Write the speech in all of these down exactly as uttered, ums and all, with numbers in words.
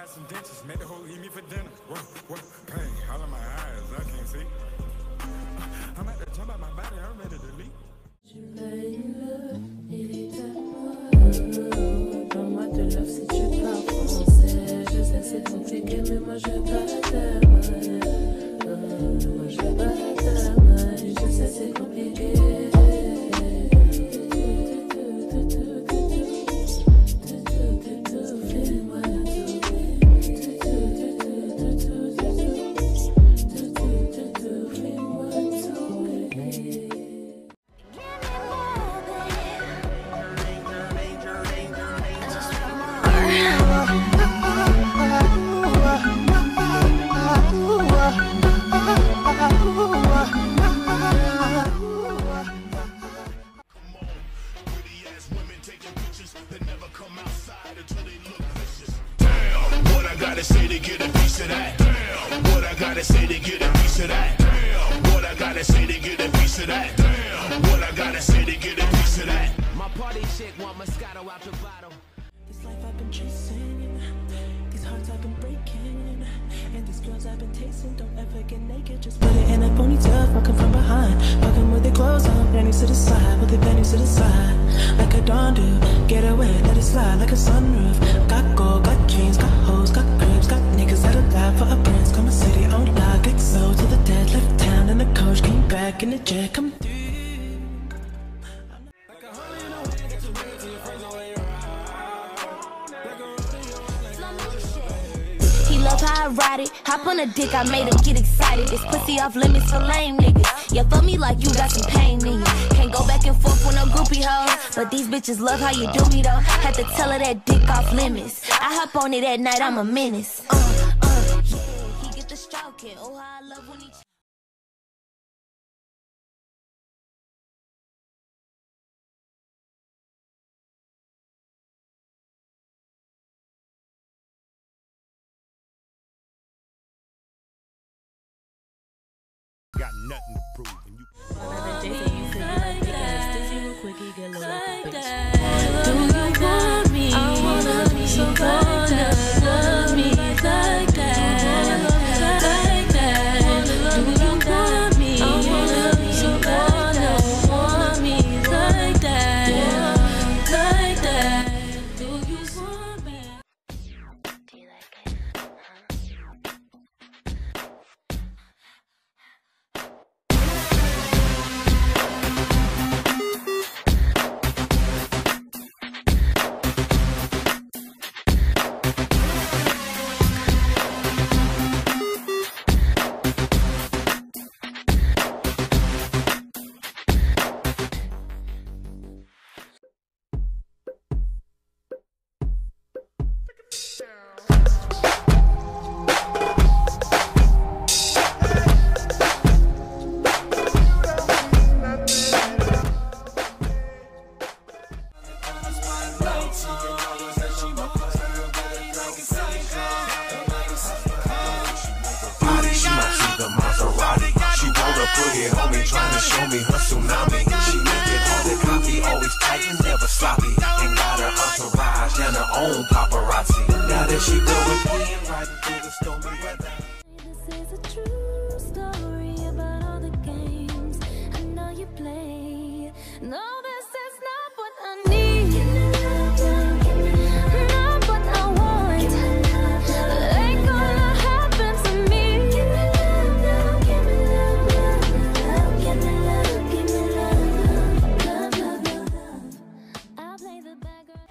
got some dentures, made the whole eat me for dinner. What, what, pain, all in my eyes, I can't see. I'm at the jump out my body, I'm ready to leave. Parle-moi de love si tu parles français. Je sais c'est compliqué, mais moi je veux pas t'aimer. Moi je veux pas t'aimer. Je sais c'est compliqué. Say to get a piece of that. Damn. What I gotta say to get a piece of that. Damn. What I gotta say to get a piece of that. Damn. What I gotta say to get a piece of that. My party chick want Moscato out the bottle. This life I've been chasing, these hearts I've been breaking, and these girls I've been tasting. Don't ever get naked, just put it in a ponytail, fucking from behind, fucking with their clothes on, panties to the side, with their panties to the side, like a dawn do. Get away, let it slide like a sunroof. Got gold, got jeans, got hoes, got cribs, got niggas that'll die for a prince. Come a city on lock, get sold to the dead. Left town in the coach, came back in the jet, come through. Love how I ride it, hop on a dick, I made him get excited. This pussy off limits for lame niggas. Yeah, fuck me like you got some pain in you. Can't go back and forth with no groupie hoes, but these bitches love how you do me though. Had to tell her that dick off limits. I hop on it at night, I'm a menace. Uh, uh, yeah, he get the stroking. Oh, how I love when he. Got nothing to prove, and you. Another day that you feel like big ass dizzy real quick, you get low like a bitch. Do you want me? I wanna be so bad. Love me like that, like that. Do you want me? I wanna be so bad. Want me like that, like that. Do you want me? Do you like it? Put it on me, trying to show me her tsunami. She make it hard to copy, always tight and never sloppy. And got her entourage and her own paparazzi. Now that she done with me and riding through the stormy weather. This is a true story about all the games I know you play. No, this is not what I need. Not what I want. Ain't gonna happen to me. I'll play the bad girl.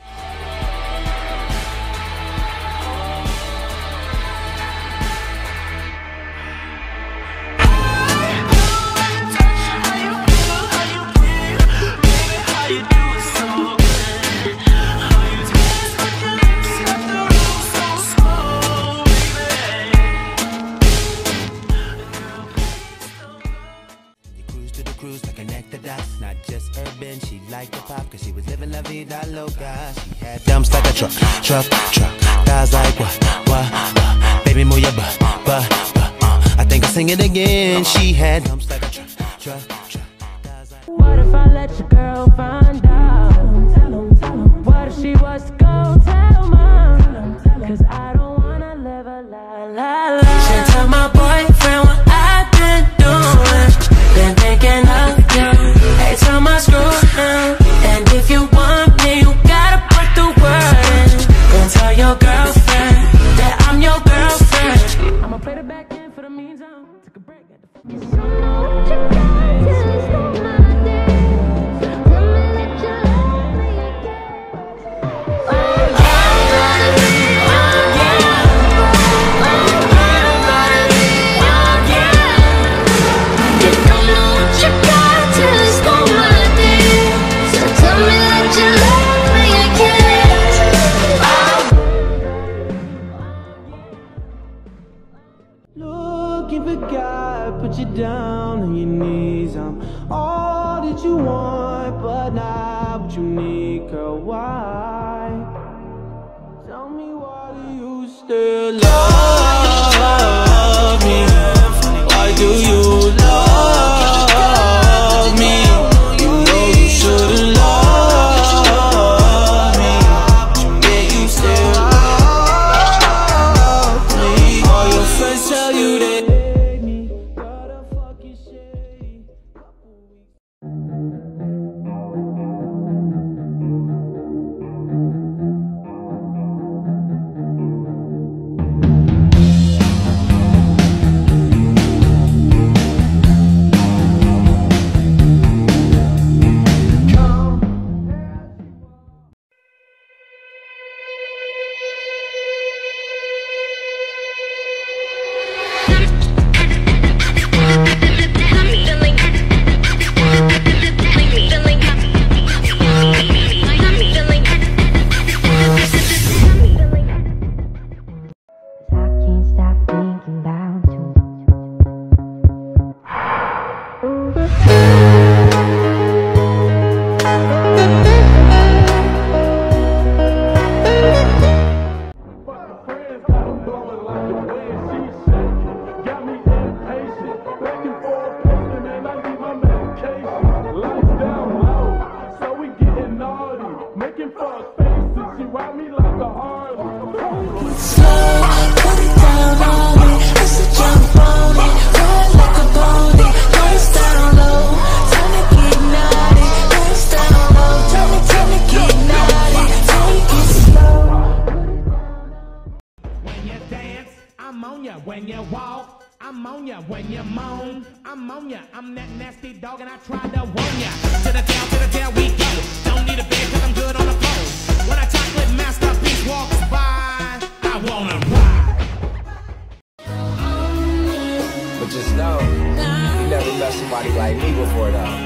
Not just urban, she liked the pop, cause she was living la vida loca. She had dumps like a truck, truck, truck. Thighs like what, what, uh, baby move your butt, butt, butt, uh. I think I'll sing it again. She had dumps like a truck, truck, truck. What if I let your girl find out? What if she was to go tell mom? Cause I don't wanna ain't forgot, put you down on your knees. I'm all that you want, but not what you need, girl. Why? Tell me, why do you still love me? Why do you love me? You know you shouldn't love me, yet you still love me. All your friends tell you they hate me, but I fucking shady. When you walk, I'm on ya. When you moan, I'm on ya. I'm that nasty dog and I tried to warn ya. To the tail, to the tail we go. Don't need a bed cause I'm good on the phone. When a chocolate masterpiece walks by, I wanna ride. But just know, you never met somebody like me before though.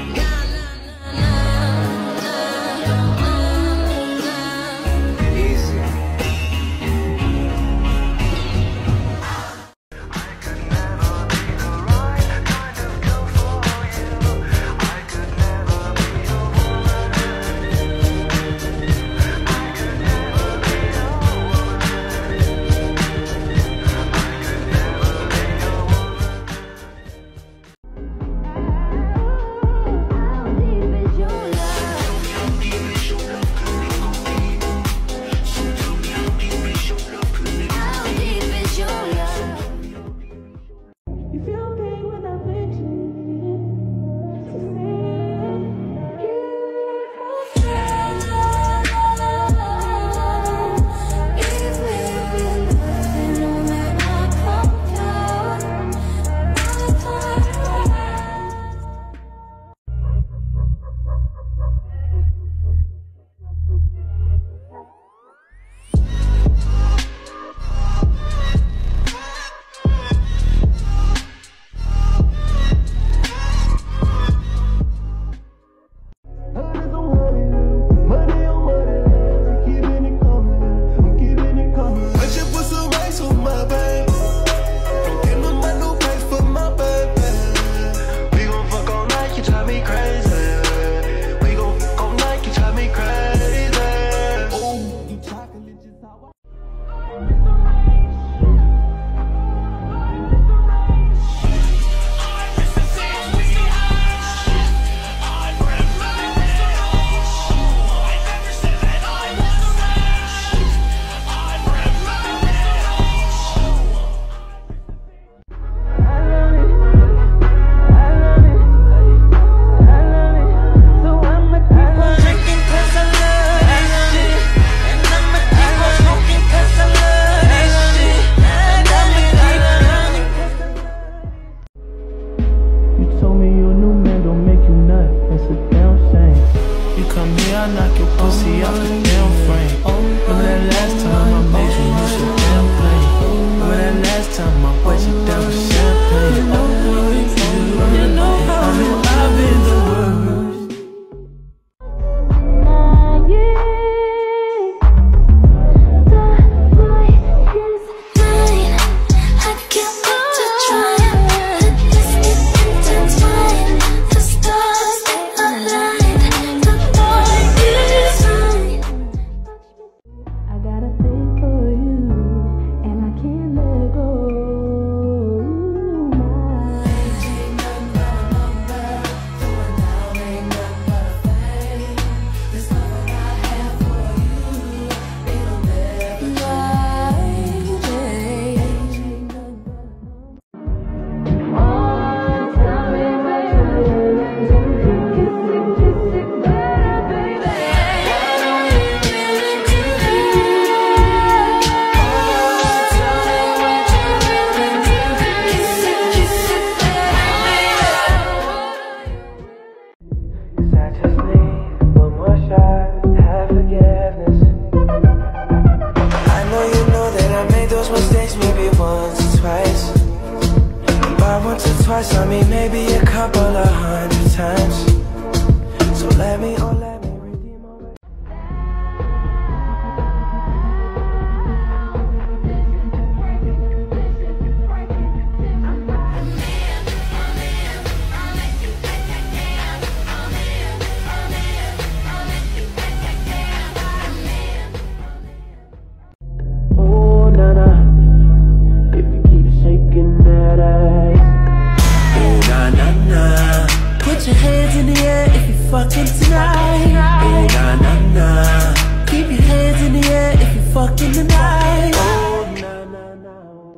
those mistakes maybe once or twice. By once or twice, I mean maybe a couple of hundred times. So let me, oh let me redeem my way. Oh na na, if you keep shaking that ass. Oh na na na, put your hands in the air if you fucking tonight. Oh na na na, keep your hands in the air if you fucking tonight. Oh na na na.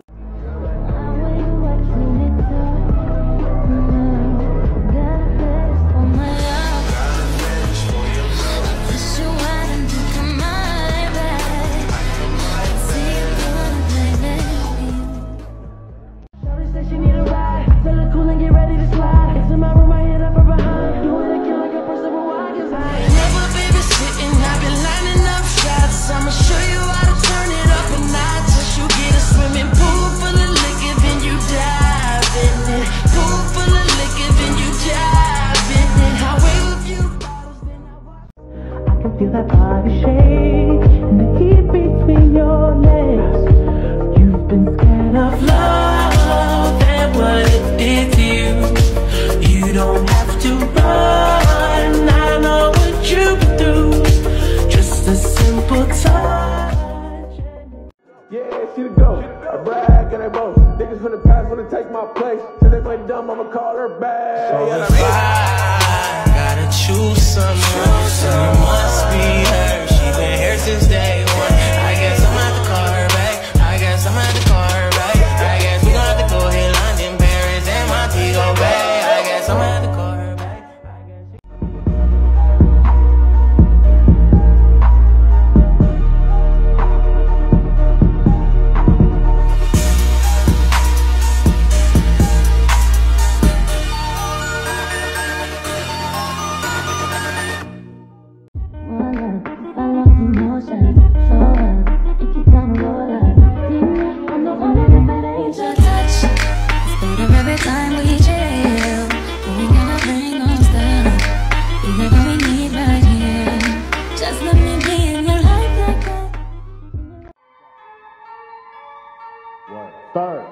She need a ride, tell her cool and get ready to slide. It's in my room, I hit up from behind. You wanna kill like a person with wine, cause I ain't never babysitting, I've been lining up shots. I'ma show you how to turn it up a notch. Just you get a swimming pool full of liquor, then you dive in it. Pool full of liquor, then you dive in it. Highway with you bottles, then I watch. I can feel that body shake and the heat between your legs. You've been scared of love and what it did to you. You don't have to run, I know what you've been through. Just a simple touch. Yeah, she the go. I brag and I boast. Niggas from the past wanna take my place. Till they play dumb, I'ma call her back. So if I gotta choose someone, then it must be her. She been here since day one. I guess I'm gonna have to call her back. I guess I'm gonna have to call her back. I guess we gonna have to go hit London, Paris, and Montego Bay. I guess I'm gonna have to call her back. Every time we chill, we gonna bring us down. You got what we need right here. Just let me be in your life like that. Third.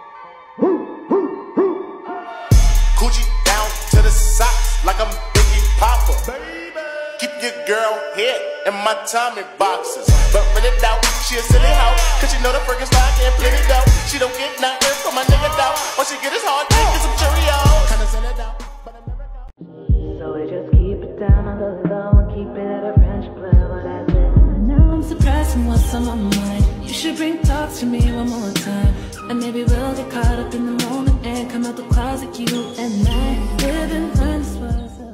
Gucci down to the socks like I'm Biggie Popper. Baby. Keep your girl here in my Tommy boxes. But when it out, she a silly hoe. Cause she know the freaking stock and plenty dough. She don't get nothing from my nigga though. All she get is hard dick and some Cheerios. Kinda send it out, but I never know. So we just keep it down on the low and keep it at a friendship level, that's it. Now I'm suppressing what's on my mind. You should bring talk to me one more time. And maybe we'll get caught up in the moment and come out the closet, you and I. Live and learn this was up.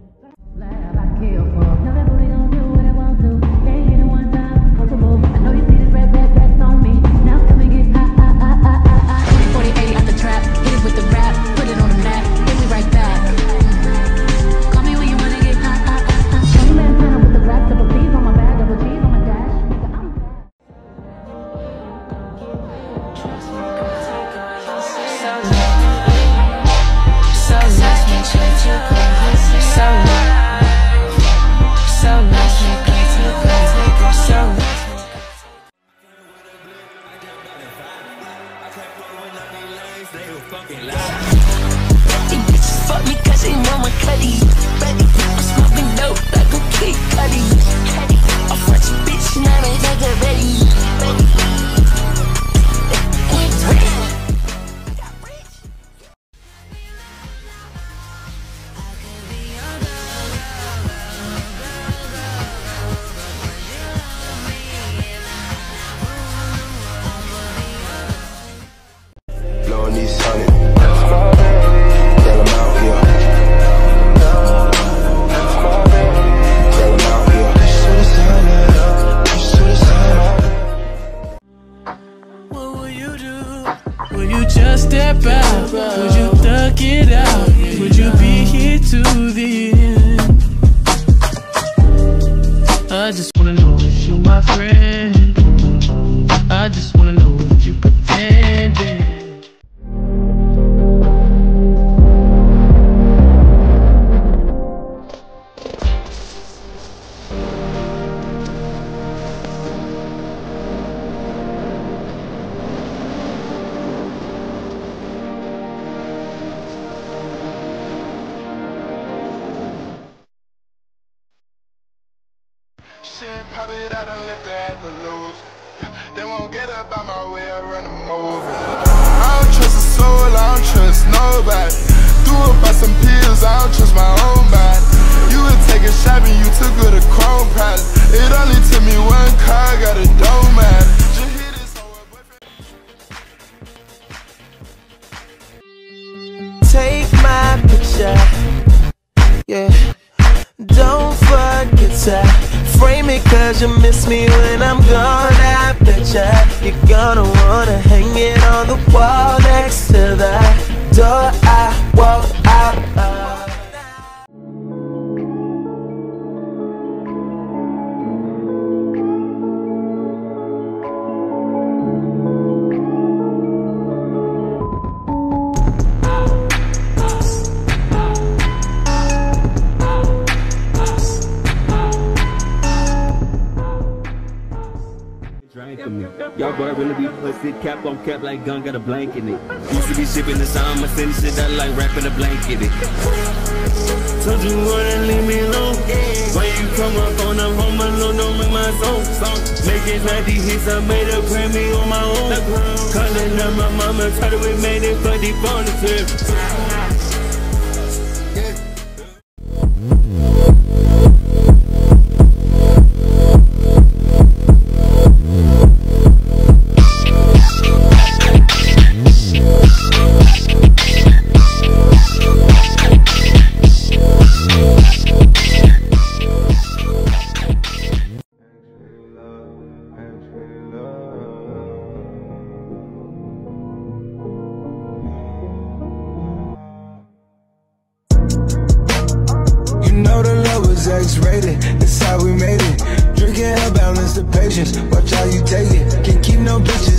Fuck me cause they know my cutty. Ready, I'm smoking dope like a Kid Cudi. A French bitch, now they like it ready. Blowing these honey. Girl, I'm out here. Girl, I'm out here. What will you do? Will you just step out? Would you thug it out? Would you be here to the end? I just wanna know if you my friend. I just wanna know don't get up out my way, I run them over. I don't trust a soul, I don't trust nobody. Threw up by some pills, I don't trust my own body. You would take a shot and you took her to Chrome Palace. It only took me one car, got a dome at it. Just hit this whole boyfriend. Take my picture, yeah. Don't forget to frame it, cause you miss me when I'm gone. I betcha you're gonna wanna hang it on the wall next to the door I walk out of. Y'all boy really be pussy, cap on cap like gun, got a blank in it. Used to be shipping the sound, I send shit out like wrapping a blanket in it. Told you wouldn't leave me alone. When you come up on I'm home alone, don't make my song. Making ninety hits, I made a Grammy on my own. Calling up my mama, tried to we made it for the bonus trip. X-rated, that's how we made it. Drinking hell balance the patience, watch how you take it. Can't keep no bitches